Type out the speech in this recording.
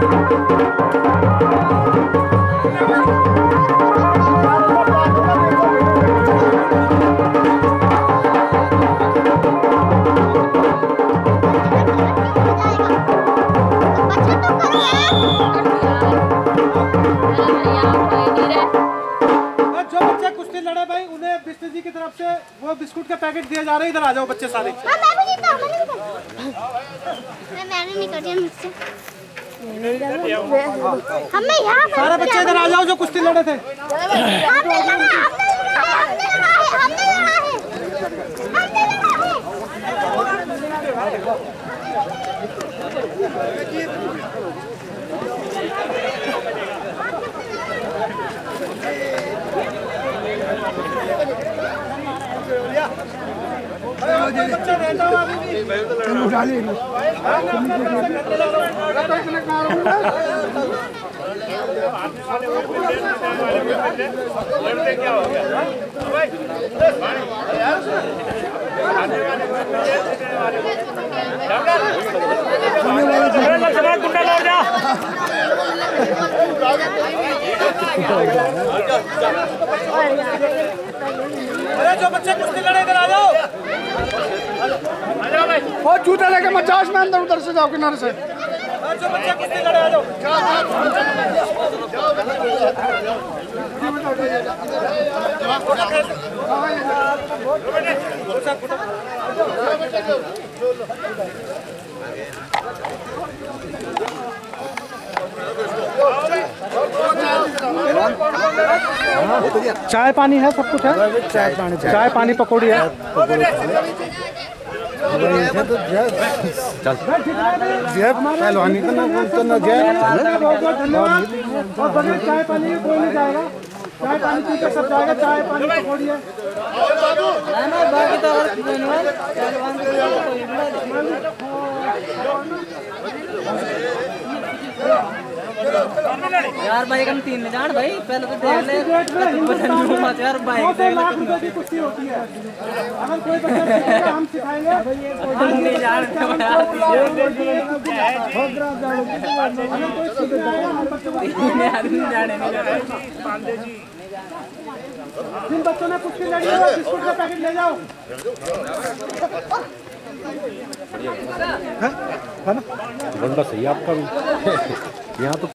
जी की तरफ से वो बिस्कुट के पैकेट दिए जा रहे हैं। इधर आ जाओ बच्चे सारे। सारे बच्चे इधर आ जाओ जो कुश्ती लड़े थे। अरे जो बच्चे कुश्ती लड़े इधर आ जाओ। और जूते लेके मचास में अंदर उधर से जाओ किनारे से। जो बच्चे कुश्ती लड़े आ जाओ। चाय पानी है, सब कुछ है। चाय पानी पकौड़ी है। पहलवानी का नाम तो न जय। चाय पानी कोई नहीं जाएगा। चाय पानी पी के सब जाएगा। चाय पानी पकौड़ी है। यार भाई हम 3 जान भाई पहले तो देख ले यार भाई 2 लाख रुपए की कुश्ती होती है। अगर कोई बच्चा सीखेगा हम सिखाएंगे। नहीं जान जिन बच्चों ने कुश्ती लड़ी है बिस्कुट का पैकेट ले जाओ। है ना? बंदा सही आपका भी यहाँ तो